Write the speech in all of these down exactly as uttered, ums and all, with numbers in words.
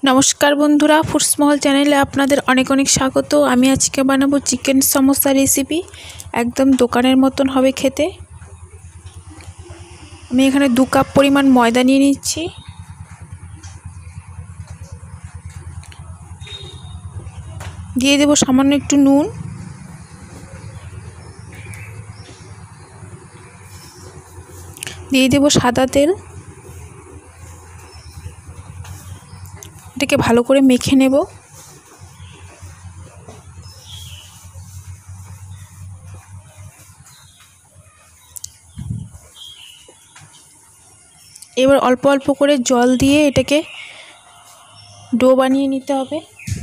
नमस्कार बंधुरा फुड्स महल चैनेले आपनादेर अनेक अनेक स्वागत। आमी आजके बानाबो चिकेन समोसा रेसिपि एकदम दोकानेर मतन होबे खेते। आमी एखाने दो कप परिमाण मयदा निये निচ্ছি। दिए देब सामान्य एकटु नुन, दिए देब सादा तेल। এটাকে ভালো করে মেখে নেব। এবার অল্প অল্প করে জল দিয়ে এটাকে ডো বানিয়ে নিতে হবে।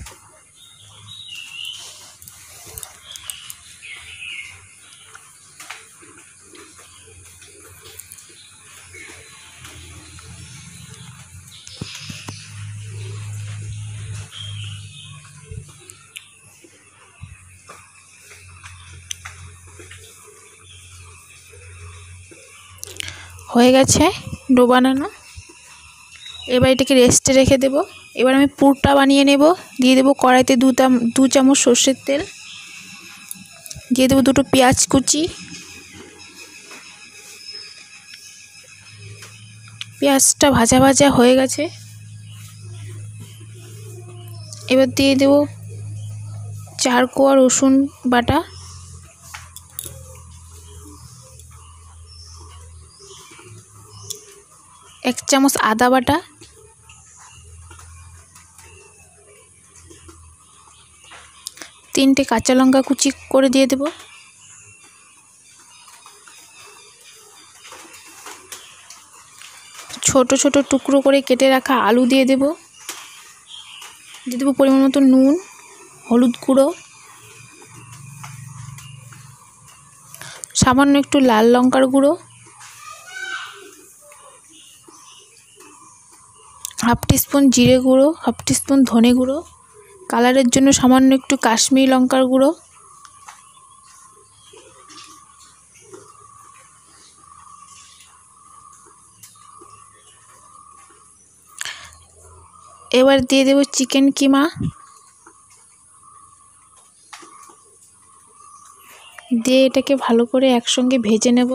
হয়ে গেছে ডো বানানো। এবার এটাকে রেস্টে রেখে দেব। এবার আমি পুরটা বানিয়ে নেব। দিয়ে দেব কড়াইতে দু দু চামচ সরষের তেল, দিয়ে দেব দুটো পেঁয়াজ কুচি। পেঁয়াজটা ভাজা ভাজা হয়ে গেছে। এবার দিয়ে দেব চার কোয়া রসুন বাটা, এক চামচ আদা বাটা, তিনটে কাঁচা লঙ্কা কুচি করে দিয়ে দেব, ছোট ছোট টুকরো করে কেটে রাখা আলু দিয়ে দেব, দিয়ে দেব পরিমাণ মতো নুন, হলুদ গুঁড়ো, সামান্য একটু লাল লঙ্কার গুঁড়ো, হাফ টিস্পুন জিরে গুঁড়ো, হাফ টিস্পুন ধনে গুঁড়ো, কালারের জন্য সামান্য একটু কাশ্মীরি লঙ্কার গুঁড়ো। এবার দিয়ে দেব চিকেন কিমা, দিয়ে এটাকে ভালো করে একসঙ্গে ভেজে নেব।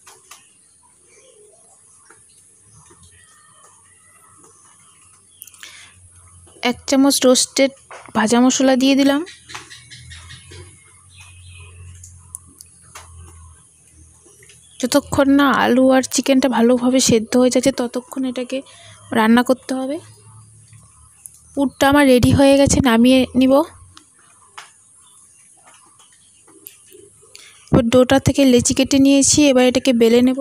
এক চামচ রোস্টেড ভাজা মশলা দিয়ে দিলাম। যতক্ষণ না আলু আর চিকেনটা ভালোভাবে সেদ্ধ হয়ে যাচ্ছে ততক্ষণ এটাকে রান্না করতে হবে। পুরটা আমার রেডি হয়ে গেছে, নামিয়ে নিব। এবার ডোটা থেকে লেচি কেটে নিয়েছি, এবার এটাকে বেলে নেব।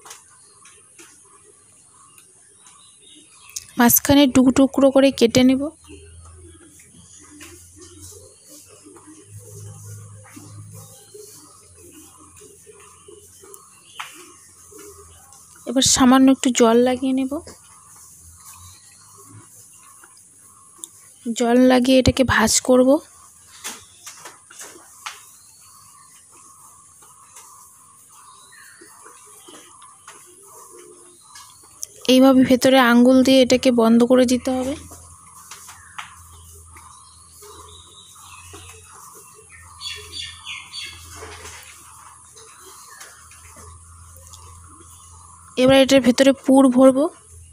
মাঝখানে টুকরো টুকরো করে কেটে নেব। এবার সামান্য একটু জল লাগিয়ে নেব। জল লাগিয়ে এটাকে ভাঁজ করব। এইভাবে ভেতরে আঙ্গুল দিয়ে এটাকে বন্ধ করে দিতে হবে। এবার এটার ভেতরে পুর ভরবো।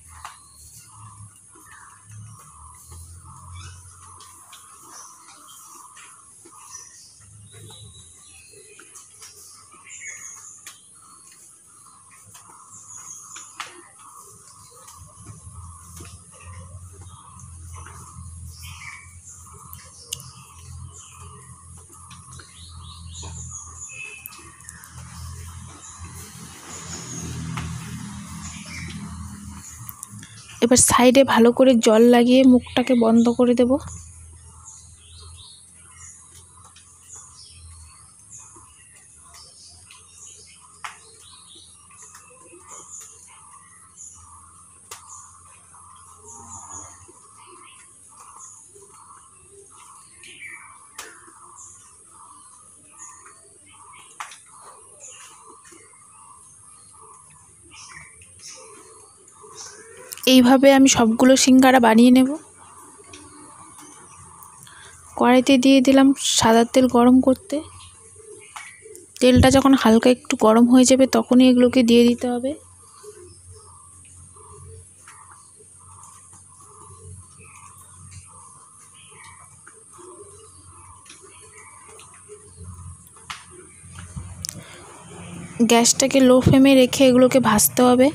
এবার সাইডে ভালো করে জল লাগিয়ে মুখটাকে বন্ধ করে দেব। এইভাবে আমি সবগুলো সিঙ্গারা বানিয়ে নেব। কড়াইতে দিয়ে দিলাম সাদা তেল গরম করতে। তেলটা যখন হালকা একটু গরম হয়ে যাবে তখনই এগুলোকে দিয়ে দিতে হবে। গ্যাসটাকে লো ফ্লেমে রেখে এগুলোকে ভাজতে হবে।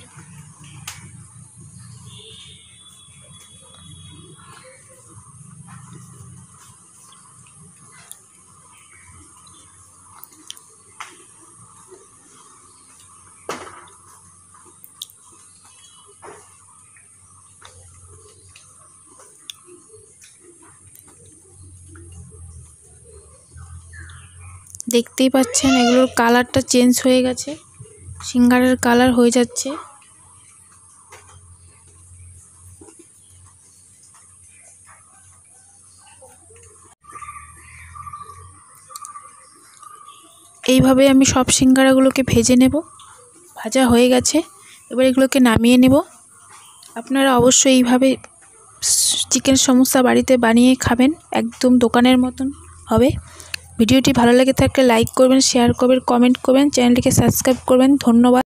দেখতেই পাচ্ছেন এগুলোর কালারটা চেঞ্জ হয়ে গেছে, সিঙ্গারার কালার হয়ে যাচ্ছে। এইভাবে আমি সব সিঙ্গারাগুলোকে ভেজে নেব। ভাজা হয়ে গেছে, এবার এগুলোকে নামিয়ে নেব। আপনারা অবশ্যই এইভাবে চিকেন সমোসা বাড়িতে বানিয়ে খাবেন, একদম দোকানের মতন হবে। ভিডিওটি ভালো লেগে থাকলে লাইক করবেন, শেয়ার করবেন, কমেন্ট করবেন, চ্যানেলটিকে সাবস্ক্রাইব করবেন। ধন্যবাদ।